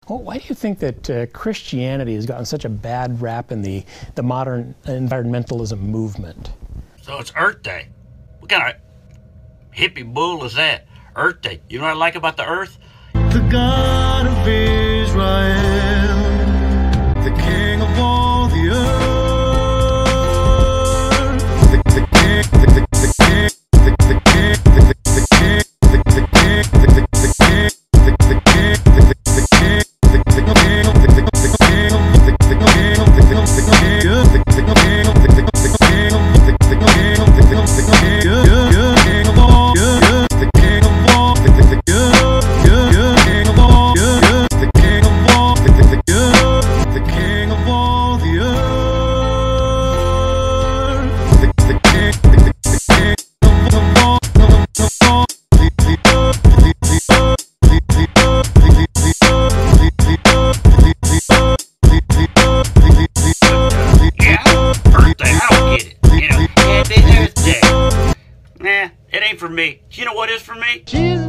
Well, why do you think that Christianity has gotten such a bad rap in the modern environmentalism movement? So it's Earth Day. What kind of hippie bull is that? Earth Day. You know what I like about the Earth? The God of Israel, the King of all the earth. Nah, it ain't for me. You know what is for me?